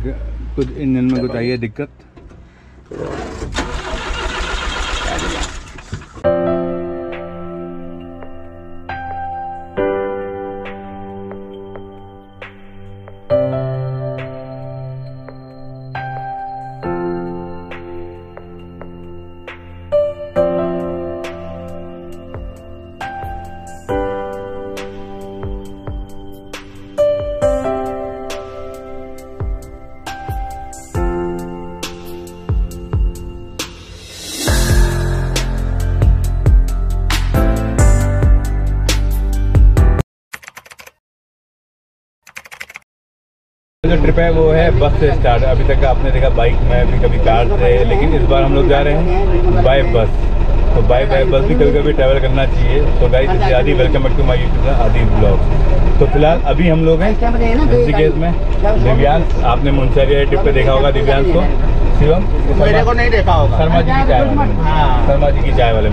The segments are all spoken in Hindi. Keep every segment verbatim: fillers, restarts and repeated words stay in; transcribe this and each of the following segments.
कुछ इंजन में कुछ आई है दिक्कत। जो ट्रिप है वो है बस से स्टार्ट। अभी तक आपने देखा बाइक में भी, कभी कार से, लेकिन इस बार हम लोग जा रहे हैं बाय बस। तो बाय बाय बस भी कभी कभी ट्रैवल करना चाहिए। तो guys, Adi welcome back to my YouTube channel Adi blog. तो फिलहाल अभी हम लोग हैं ऋषिकेश में। दिव्यांश, आपने मुंशियारी ट्रिप पे देखा होगा दिव्यांश को। शिवम मेरे को नहीं देखा होगा। शर्मा जी की चाय वाले, शर्मा जी की चाय वाले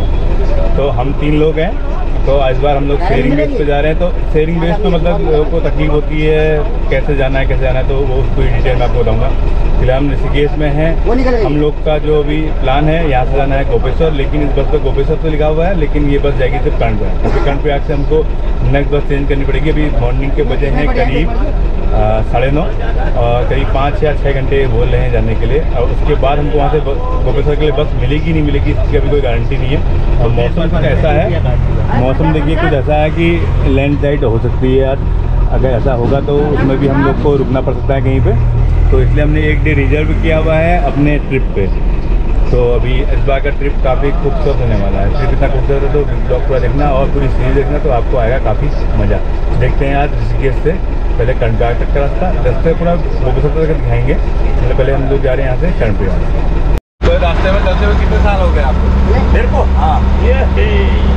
में। तो हम तीन लोग हैं। तो इस बार हम लोग शेयरिंग बेस पे जा रहे हैं। तो शेयरिंग बेस पे मतलब लोगों को तकलीफ होती है, कैसे जाना है कैसे जाना है, तो वो पूरी डिटेल मैं आपको बताऊंगा। फिलहाल हम ऋषिकेश में हैं। हम लोग का जो भी प्लान है, यहाँ से जाना है गोपेश्वर, लेकिन इस बस पे गोपेश्वर तो लिखा हुआ है, लेकिन ये बस जाएगी सिर्फ कर्णप्रयाग, क्योंकि कर्णप्रयाग से हमको नेक्स्ट बस चेंज करनी पड़ेगी। अभी मॉर्निंग के बजे हैं करीब साढ़े नौ और करीब पाँच या छः घंटे बोल रहे हैं जाने के लिए। और उसके बाद हमको वहाँ से गोपेश्वर के लिए बस मिलेगी नहीं मिलेगी, इसकी अभी कोई गारंटी नहीं है। और मौसम कुछ ऐसा है, मौसम देखिए कुछ ऐसा है कि लैंडस्लाइड हो सकती है आज। अगर ऐसा होगा तो उसमें भी हम लोग को रुकना पड़ सकता है कहीं पे। तो इसलिए हमने एक डे रिजर्व किया हुआ है अपने ट्रिप पे। तो अभी इस बार का ट्रिप काफ़ी खूबसूरत होने वाला है। ट्रिप इतना खूबसूरत है तो ब्लॉग पूरा देखना और पूरी सीरीज देखना, तो आपको आएगा काफ़ी मज़ा। देखते हैं आज ऋषिकेश से पहले कर्णप्रयाग तक का रास्ता, रास्ते पूरा गोपेश्वर तक दिखाएंगे। मतलब पहले हम लोग जा रहे हैं यहाँ से कर्णप्रयाग। तो रास्ते में चलते हुए कितने साल हो गए आपको? मेरे को हाँ, ये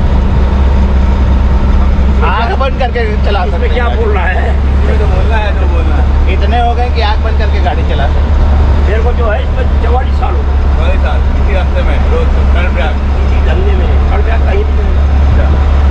आग बंद करके चला सकते। क्या बोल रहा है? तो बोलना है जो बोलना है। इतने हो गए कि आग बंद करके गाड़ी चला सकते। मेरे को जो है इसमें चौवालीस साल हो गए। चौवालीस साल इसी रास्ते में रोज कर्णप्रयाग इसी धंधे में कर्णप्रयाग कहीं नहीं।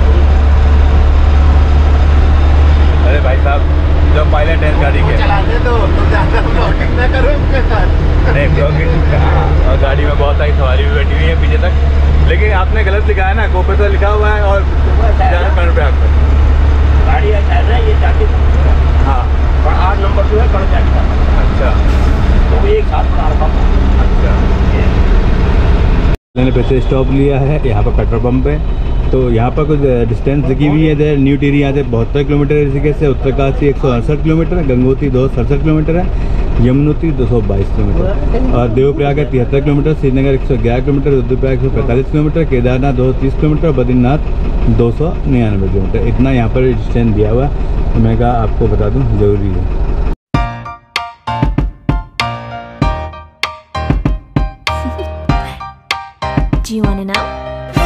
अरे भाई साहब, जब पायलट है गाड़ी के चलाते तो ज़्यादा ब्लॉगिंग ना करो उसके साथ। नहीं ब्लॉगिंग, और गाड़ी में बहुत सारी सवारी भी बैठी हुई है पीछे तक। लेकिन आपने गलत लिखा है ना, गोपेश्वर लिखा हुआ है और कर्णप्रयाग पर गाड़ी है ये जाके। हाँ, और आठ नंबर जो है कर्णप्रयाग का। अच्छा, तो एक साथ बना रखा। अच्छा। मैंने पैसे स्टॉप लिया है यहाँ पर पेट्रोल पंप पे। तो यहाँ पर कुछ डिस्टेंस लिखी हुई है। इधर न्यू टिहरी यहाँ से बहत्तर किलोमीटर है ऋषिकेश से, उत्तरकाशी एक सौ अड़सठ किलोमीटर है, गंगोत्री दो सौ सड़सठ किलोमीटर है, यमुनोत्री दो सौ बाईस किलोमीटर और देवप्रयाग है तिहत्तर किलोमीटर, श्रीनगर एक सौ ग्यारह किलोमीटर, रुद्रप्रयाग एक सौ पैंतालीस किलोमीटर, केदारनाथ दो सौ तीस किलोमीटर, बद्रीनाथ दो सौ निन्यानवे किलोमीटर। इतना यहाँ पर डिस्टेंस दिया हुआ है। तो मैं कहा आपको बता दूँ, ज़रूरी है। Do you want to know?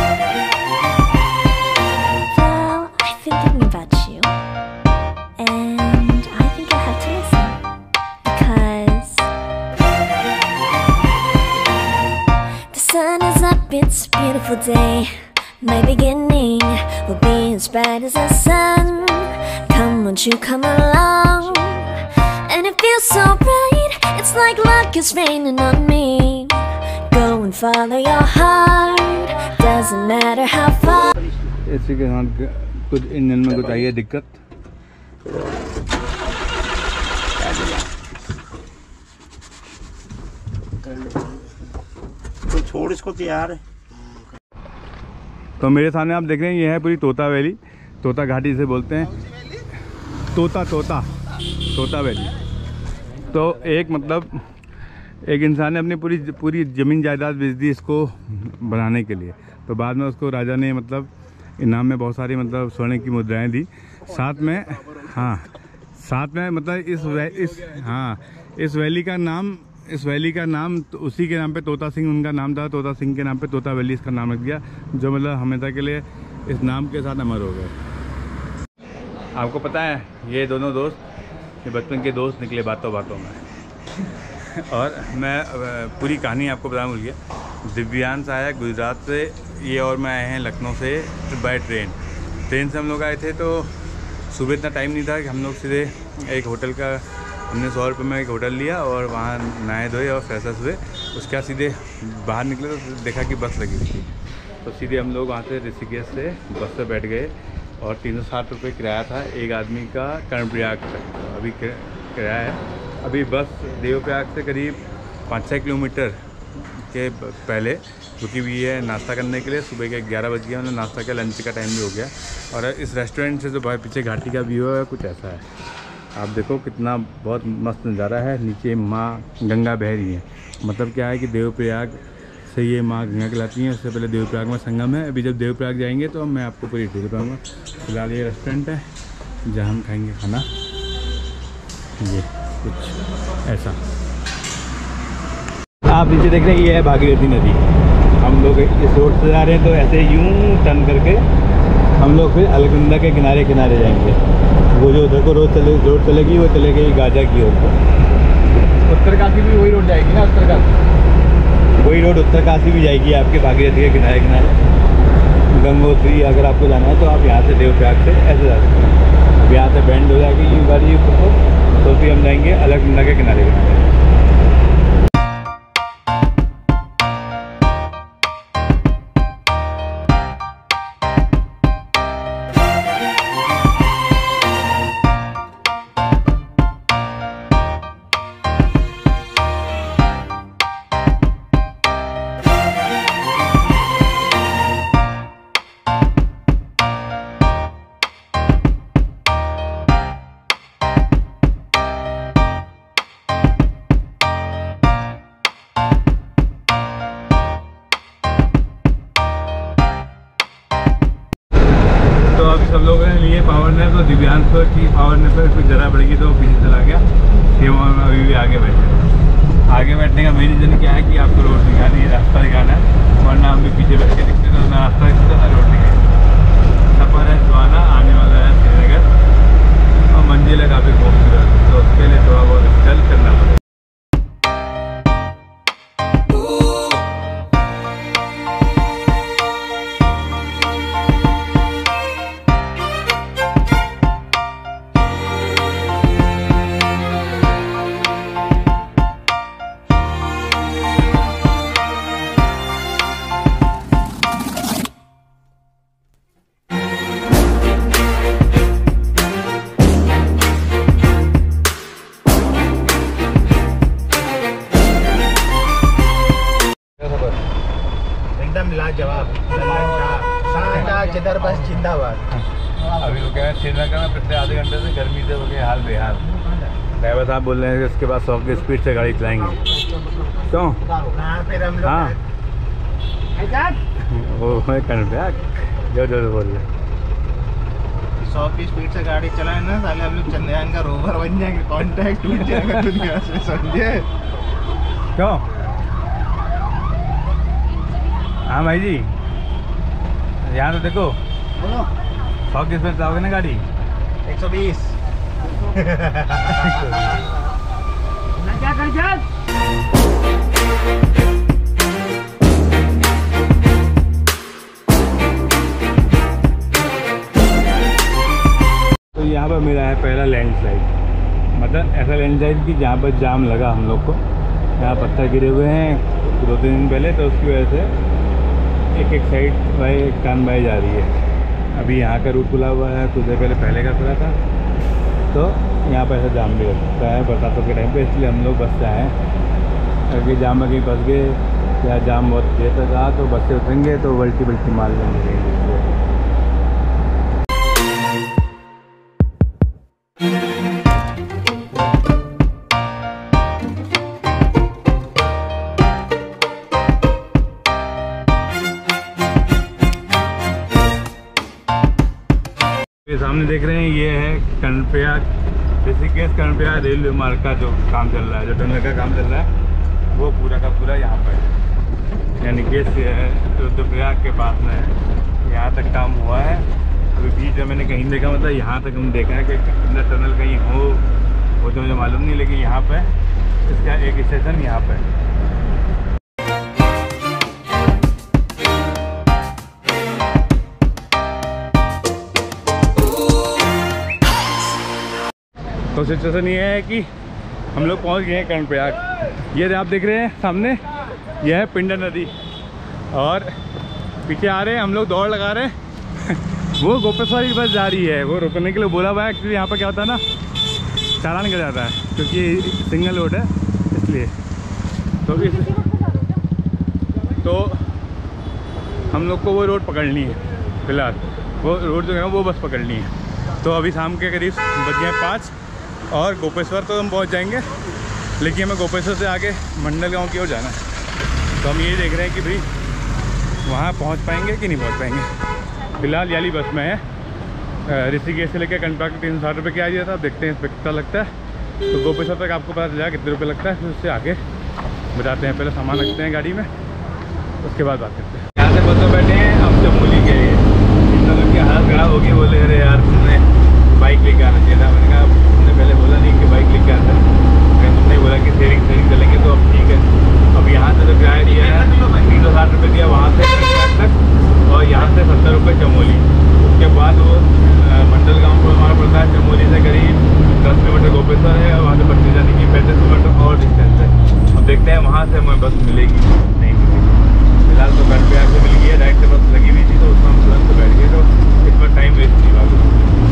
Well, I've been thinking about you, and I think I have to listen, because the sun is up, it's a beautiful day. My beginning will be as bright as the sun. Come, won't you come along? And it feels so bright, it's like luck is raining on me. Go and follow your heart, doesn't matter how far. इसी के साथ कुछ इंजन में कुछ आई है दिक्कत। तो छोड़ इसको तैयार है। तो मेरे सामने आप देख रहे हैं, ये है पूरी तोता वैली, तोता घाटी से बोलते हैं। तोता तोता तोता वैली। तो एक मतलब एक इंसान ने अपनी पूरी पूरी ज़मीन जायदाद बेच दी इसको बनाने के लिए। तो बाद में उसको राजा ने मतलब इनाम में बहुत सारी मतलब सोने की मुद्राएं दी। साथ में हाँ साथ में मतलब इस वै, इस हाँ इस वैली का नाम इस वैली का नाम तो उसी के नाम पे तोता सिंह उनका नाम था। तोता सिंह के नाम पे तोता वैली इसका नाम रख दिया, जो मतलब हमेशा के लिए इस नाम के साथ अमर हो गए। आपको पता है ये दोनों दोस्त ये बचपन के दोस्त निकले बातों बातों में। और मैं पूरी कहानी आपको बताना भूल गया। दिव्यांश आया गुजरात से, ये और मैं आए हैं लखनऊ से बाय ट्रेन। ट्रेन से हम लोग आए थे तो सुबह इतना टाइम नहीं था कि हम लोग सीधे एक होटल का हमने सौ रुपये में एक होटल लिया और वहाँ नहाए धोए और फ्रेश हुए। उसके बाद सीधे बाहर निकले तो देखा कि बस लगी हुई थी, तो सीधे हम लोग वहाँ से ऋषिकेश से बस से बैठ गए और तीन सौ साठ रुपये किराया था एक आदमी का कर्णप्रयाग तक। तो अभी किराया है, अभी बस देवप्रयाग से करीब पाँच छः किलोमीटर के पहले रुकी हुई है नाश्ता करने के लिए। सुबह के ग्यारह बज गया, हमने नाश्ता किया, लंच का टाइम भी हो गया। और इस रेस्टोरेंट से जो भाई पीछे घाटी का व्यू है कुछ ऐसा है, आप देखो कितना बहुत मस्त नज़ारा है। नीचे माँ गंगा बह रही है, मतलब क्या है कि देवप्रयाग से ये माँ गंगा कहलाती हैं। उससे पहले देवप्रयाग में संगम है। अभी जब देवप्रयाग जाएंगे तो मैं आपको पूरी डिटेल बताऊँगा। फिलहाल ये रेस्टोरेंट है जहाँ हम खाएँगे खाना, ये कुछ ऐसा। आप नीचे देख रहे हैं ये है भागीरथी नदी। हम लोग इस रोड से जा रहे हैं तो ऐसे यूं टर्न करके हम लोग फिर अलकनंदा के किनारे किनारे जाएंगे। वो जो उधर को रोड चले रोड चलेगी वो चले गई गाजा की ओर को। उत्तरकाशी भी वही रोड जाएगी ना, उत्तरकाशी वही रोड उत्तरकाशी भी जाएगी आपके भागीरथी के किनारे किनारे। गंगोत्री अगर आपको जाना है तो आप यहाँ से देवप्रयाग से ऐसे जा सकते हैं। अब यहाँ से बैंड हो जाएगी ये बारी ऊपर को, तो फिर हम जाएंगे अलकनंदा के किनारे किनारे। सब लोगों ने लिए पावर नैप, तो दिव्यांश की पावर नैप पर कुछ ज़रा बढ़ेगी तो पीछे चला गया। सेवा में अभी भी आगे बैठे। आगे बैठने का मेन रीज़न क्या है कि आपको रोड दिखानी है, रास्ता दिखाना है, वरना हम भी पीछे बैठ के दिखते तो ना रास्ता दिखता ना रोड दिखाई। सफ़र है सुहाना, आने वाला है श्रीनगर और मंजिल है काफ़ी खूबसूरत, तो उसके लिए थोड़ा बहुत चल करना पड़ेगा। जवाब जिधर बस जिंदाबाद। अभी वो कह रहे हैं श्रीनगर में पिछले आधे घंटे से गर्मी से हो गए हाल बेहाल। ड्राइवर साहब बोल रहे हैं कि इसके बाद सौ की स्पीड से गाड़ी चलाएंगे। क्यों? फिर हम लोग हाँ वो है कर्णप्रयाग जो जो बोल रहे सौ की स्पीड से गाड़ी चलाए ना साले हम लोग चंद्रयान का रोवर बन जाएंगे, कॉन्टैक्ट टूट जाएगा दुनिया से, समझे? क्यों? हाँ भाई जी, यहाँ तो देखो बोलो सौ की स्पीड चलाओगे ना गाड़ी? एक सौ बीस। क्या कर तो यहाँ पर मेरा है पहला लैंडस्लाइड, मतलब ऐसा लैंडस्लाइड कि जहाँ पर जाम लगा हम लोग को। यहाँ पत्थर गिरे हुए हैं दो तीन दिन पहले, तो उसकी वजह से एक एक साइड भाई कान बाई जा रही है। अभी यहाँ का रूट खुला हुआ है, कुछ देर पहले पहले का खुला था, तो यहाँ पर ऐसा जाम भी हो सकता है बरसातों के टाइम पे। इसलिए हम लोग बस से आए, अगर जाम में कहीं फंस गए या जाम बहुत देर तक रहा तो बस से उतरेंगे तो बल्टी बल्टी मार लेंगे। ये सामने देख रहे हैं ये है कर्णप्रयाग, ऋषिकेश कर्णप्रयाग रेलवे मार्ग का जो काम चल रहा है, जो टनल का काम चल रहा है वो पूरा का पूरा यहाँ पर है। यानी कि रुद्रप्रयाग के पास में है, यहाँ तक काम हुआ है। अभी बीच में मैंने कहीं देखा, मतलब यहाँ तक हम देखा है कि अंदर टनल कहीं हो वो तो मुझे मालूम नहीं, लेकिन यहाँ पर इसका एक स्टेशन यहाँ पर है। तो सिचुएशन ये है कि हम लोग पहुंच गए हैं कर्णप्रयाग। ये आप देख रहे हैं सामने, यह है पिंडर नदी और पीछे आ रहे हैं हम लोग, दौड़ लगा रहे हैं वो गोपेश्वर की बस जा रही है, वो रुकने के लिए बोला हुआ है। एक्चुअली यहाँ पर क्या होता है ना, चालान कर जाता है क्योंकि सिंगल रोड है इसलिए। तो इस तो हम लोग को वो रोड पकड़नी है फिलहाल, वो रोड जो है वो बस पकड़नी है। तो अभी शाम के करीब बज गए पाँच और गोपेश्वर तो हम पहुंच जाएंगे, लेकिन हमें गोपेश्वर से आगे मंडल गांव की ओर जाना है। तो हम ये देख रहे हैं कि भाई वहाँ पहुंच पाएंगे कि नहीं पहुंच पाएंगे। फिलहाल याली बस में है, ऋषिकेश से लेकर कर्णप्रयाग के तीन सौ साठ रुपये किया दिया था। अब देखते हैं इस पर कितना लगता है। तो गोपेश्वर तक आपको पता चला कितने रुपये लगता है, फिर उससे आगे बताते हैं। पहले सामान रखते हैं गाड़ी में, उसके बाद बात करते हैं। यहाँ से बस में बैठे हैं, अब चमोली के लिए। इन लोगों की हालत खराब होगी, बोले अरे यार तुमने बाइक लेके आना चाहिए था। मैंने कहा तुमने पहले बोला नहीं कि बाइक लेके आता है, अगर तुमने बोला कि शेयरिंग शेयरिंग चलेंगे तो अब ठीक है। अब यहाँ से तो किराया दिया है तीन सौ साठ रुपये दिया वहाँ से तक, और यहाँ से सत्तर रुपये चमोली। उसके बाद वो मंडल गाँव को हमारा पड़ता है चमोली से करीब दस किलोमीटर गोपेश्वर है, और वहाँ से बत्तीस जाने की पैंतीस किलोमीटर और डिस्टेंस है। अब देखते हैं वहाँ से हमें बस मिलेगी नहीं मिलेगी। फिलहाल तो कर्णप्रयाग से मिल गई है, डायरेक्ट बस लगी हुई थी तो उसमें हम तुरंत बैठ गए, तो इस पर टाइम वेस्ट नहीं हुआ।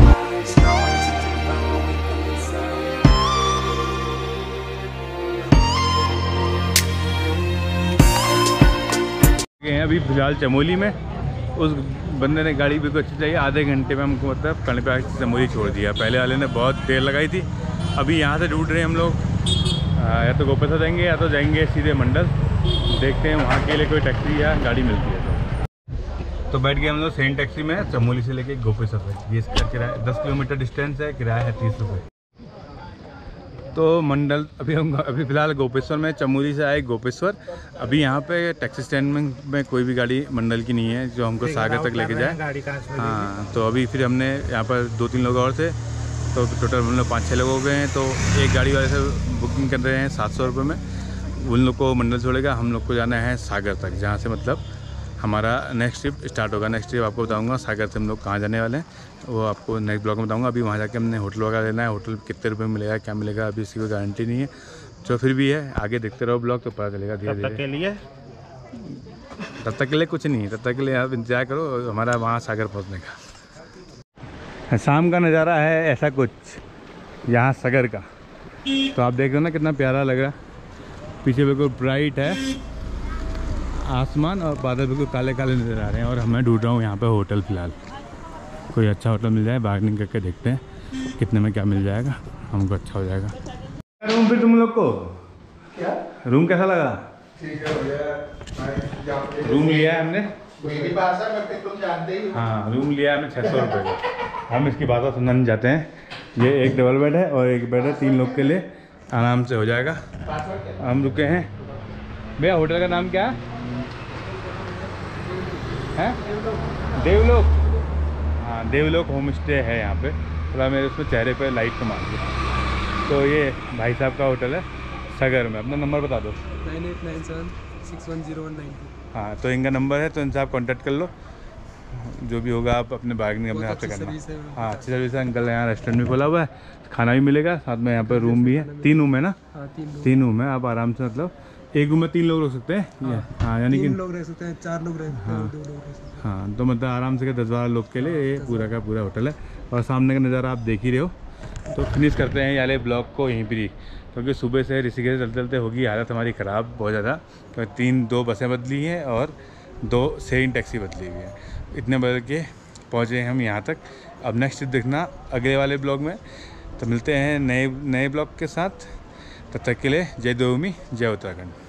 अभी फिलहाल चमोली में उस बंदे ने गाड़ी भी को अच्छी चाहिए, आधे घंटे में हमको मतलब कर्णप्रयाग से चमोली छोड़ दिया। पहले वाले ने बहुत देर लगाई थी। अभी यहाँ से ढूंढ रहे हैं हम लोग, या तो गोपेश्वर जाएंगे या तो जाएंगे सीधे मंडल। देखते हैं वहाँ के लिए कोई टैक्सी या गाड़ी मिलती है तो तो बैठ गए हम लोग सेम टैक्सी में चमोली से लेके गोपेश्वर तक। ये इसका किराया दस किलोमीटर डिस्टेंस है, किराया है तीस रुपये। तो मंडल अभी हम अभी फ़िलहाल गोपेश्वर में, चमोली से आए गोपेश्वर। अभी यहाँ पे टैक्सी स्टैंड में, में कोई भी गाड़ी मंडल की नहीं है जो हमको सागर तक लेके जाए। हाँ, तो अभी फिर हमने यहाँ पर दो तीन लोग और थे, तो टोटल हम लोग पाँच छः लोग हो गए हैं। तो एक गाड़ी वाले से बुकिंग कर रहे हैं सात सौ रुपये में, उन लोग को मंडल छोड़ेगा। हम लोग को जाना है सागर तक, जहाँ से मतलब हमारा नेक्स्ट ट्रिप स्टार्ट होगा। नेक्स्ट ट्रिप आपको बताऊंगा सागर से हम लोग कहाँ जाने वाले हैं, वो आपको नेक्स्ट ब्लॉग में बताऊंगा। अभी वहाँ जाके हमने होटल वगैरह लेना है, होटल कितने रुपए में मिलेगा क्या मिलेगा अभी इसकी कोई गारंटी नहीं है। जो फिर भी है आगे देखते रहो ब्लॉग, तो पता चलेगा धीरे धीरे। के लिए तब तक के लिए कुछ नहीं है, तब तक के लिए आप इंतजार करो हमारा वहाँ सागर पहुँचने का। शाम का नज़ारा है ऐसा कुछ यहाँ सागर का, तो आप देख रहे हो ना कितना प्यारा लग रहा है। पीछे बिल्कुल ब्राइट है आसमान और बादल बिल्कुल काले काले नज़र आ रहे हैं। और मैं ढूंढ रहा हूँ यहाँ पे होटल फ़िलहाल, कोई अच्छा होटल मिल जाए, बार्गेनिंग करके देखते हैं कितने में क्या मिल जाएगा, हमको अच्छा हो जाएगा। रूम फिर तुम लोग को क्या रूम कैसा लगा? ठीक है भैया, रूम लिया है हमने, तुम जानते ही। हाँ, रूम लिया है हमने छः सौ रुपये का। हम इसकी बात सुनने जाते हैं। ये एक डबल बेड है और एक बेड है, तीन लोग के लिए आराम से हो जाएगा। हम रुके हैं भैया, होटल का नाम क्या है? है देवलोक। हाँ, देवलोक होम स्टे है यहाँ पे। थोड़ा मेरे उसमें चेहरे पे लाइट कमा दिया। तो ये भाई साहब का होटल है सागर में। अपना नंबर बता दो। Nine eight nine seven six one zero one nine two. हाँ, तो इनका नंबर है, तो इनसे आप कॉन्टैक्ट कर लो। जो भी होगा आप अपने बार्गेनिंग अपने हाथ से करना। हाँ, अच्छी सर्विस है। अंकल यहाँ रेस्टोरेंट भी खोला हुआ है, खाना भी मिलेगा साथ में। यहाँ पर रूम भी है, तीन रूम है ना? हाँ, तीन तीन रूम है। आप आराम से मतलब एक रूम में तीन लोग रह सकते हैं। हाँ, यानी कि लोग रह सकते हैं, चार लोग रह सकते हैं, दो लोग रह सकते हैं। हाँ, तो मतलब आराम से दस बारह लोग के लिए ये पूरा का पूरा होटल है। और सामने का नज़ारा आप देख ही रहे हो। तो फिनिश करते हैं याले ब्लॉग को यहीं पर ही, क्योंकि सुबह से ऋषिकेश चलते चलते होगी हालत हमारी ख़राब बहुत ज़्यादा। तो तीन दो बसें बदली हैं और दो शेयरिंग टैक्सी बदली हुई है। इतने बदल के पहुँचे हम यहाँ तक। अब नेक्स्ट देखना अगले वाले ब्लॉग में। तो मिलते हैं नए नए ब्लॉग के साथ। तब तक के लिए जय देवभूमि, जय उत्तराखंड।